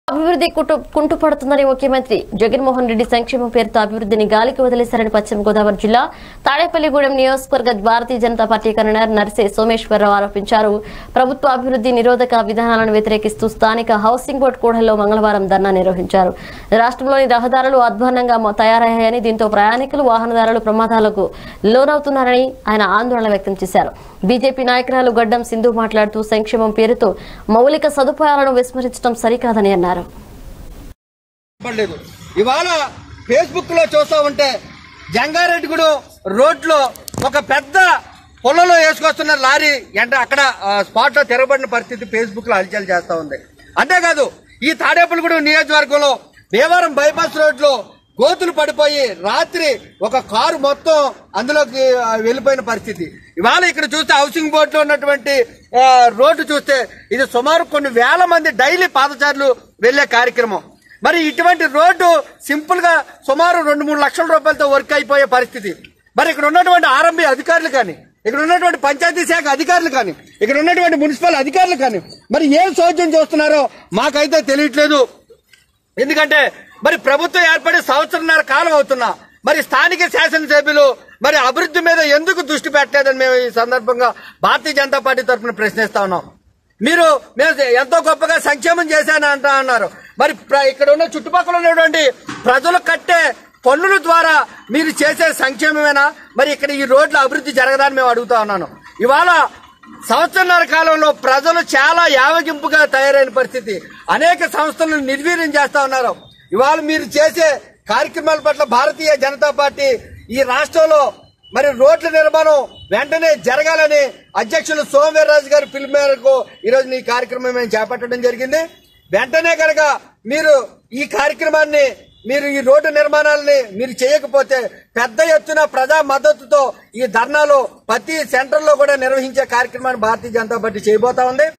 అభివృద్ధి కుంటుపడుతుందని ముఖ్యమంత్రి జగన్మోహన్ రెడ్డి సంక్షేమం పేరుతో అభివృద్ధిని గాలికి వదిలేశారని పశ్చిమ గోదావరి జిల్లా తాడేపల్లిగూడెం నియోజకవర్గ భారతీయ జనతా పార్టీ కన్వీనర్ నర్సే సోమేశ్వరరావు ఆరోపించారు. ప్రభుత్వ అభివృద్ధి నిరోధక విధానాలను వ్యతిరేకిస్తూ స్థానిక హౌసింగ్ బోర్డు కూడలిలో మంగళవారం ధర్నా నిర్వహించారు. రాష్ట్రంలోని రహదారులు అధ్వాన్నంగా తయారయ్యాయని, దీంతో ప్రయాణికులు వాహనదారులు ప్రమాదాలకు లోనవుతున్నారని ఆయన ఆందోళన వ్యక్తం చేశారు. బీజేపీ నాయకురాలు గడ్డం సింధు మాట్లాడుతూ సంక్షేమం పేరుతో మౌలిక సదుపాయాలను విస్మరించడం సరికాదని అన్నారు. ఇవాళ ఫేస్బుక్ లో చూస్తూ ఉంటే జంగారెడ్డిగూడెం రోడ్లో ఒక పెద్ద పొలంలో వేసుకొస్తున్న లారీ అంటే అక్కడ స్పాట్ లో తిరగబడిన పరిస్థితి ఫేస్బుక్ లో హల్చల్ చేస్తా ఉంది. అంతేకాదు ఈ తాడేపల్లిగూడెం నియోజకవర్గంలో భీమవరం బైపాస్ రోడ్ లో గోతులు పడిపోయి రాత్రి ఒక కారు మొత్తం అందులోకి వెళ్లిపోయిన పరిస్థితి. ఇవాళ ఇక్కడ చూస్తే హౌసింగ్ బోర్డు లో ఉన్నటువంటి రోడ్డు చూస్తే ఇది సుమారు కొన్ని వేల మంది డైలీ పాదచారులు వెళ్లే కార్యక్రమం. మరి ఇటువంటి రోడ్డు సింపుల్ గా సుమారు 2-3 లక్షల రూపాయలతో వర్క్ అయిపోయే పరిస్థితి. మరి ఇక్కడ ఉన్నటువంటి ఆర్ఎంబీ అధికారులు కానీ, ఇక్కడ ఉన్నటువంటి పంచాయతీ శాఖ అధికారులు కానీ, ఇక్కడ ఉన్నటువంటి మున్సిపల్ అధికారులు కానీ మరి ఏం సౌజన్యం చూస్తున్నారో మాకైతే తెలియట్లేదు. ఎందుకంటే మరి ప్రభుత్వం ఏర్పడి సంవత్సరంన్నర కాలం అవుతున్నా మరి స్థానిక శాసనసభ్యులు మరి అభివృద్ధి మీద ఎందుకు దృష్టి పెట్టలేదని మేము ఈ సందర్భంగా భారతీయ జనతా పార్టీ తరఫున ప్రశ్నిస్తా ఉన్నాం. మేము ఎంతో గొప్పగా సంక్షేమం చేశాను అంటా అన్నారు. మరి ఇక్కడ ఉన్న చుట్టుపక్కల ఉన్నటువంటి ప్రజలు కట్టే పన్నుల ద్వారా మీరు చేసే సంక్షేమమేనా? మరి ఇక్కడ ఈ రోడ్ల అభివృద్ధి జరగదని మేము అడుగుతా ఉన్నాను. ఇవాళ సంవత్సరాల కాలంలో ప్రజలు చాలా యావగింపుగా తయారైన పరిస్థితి. అనేక సంస్థలను నిర్వీర్యం చేస్తా ఉన్నారు. ఇవాళ మీరు చేసే కార్యక్రమాల పట్ల భారతీయ జనతా పార్టీ ఈ రాష్ట్రంలో మరి రోడ్ల నిర్మాణం వెంటనే జరగాలని అధ్యక్షులు సోమవీర్రాజు గారి పిలుపు మేరకు ఈరోజు ఈ కార్యక్రమం మేము చేపట్టడం జరిగింది. వెంటనే కనుక మీరు ఈ కార్యక్రమాన్ని మీరు ఈ రోడ్డు నిర్మాణాలని మీరు చేయకపోతే పెద్ద ఎత్తున ప్రజా మద్దతుతో ఈ ధర్నాలో ప్రతి సెంటర్ లో కూడా నిర్వహించే కార్యక్రమాన్ని భారతీయ జనతా పార్టీ చేయబోతా ఉంది.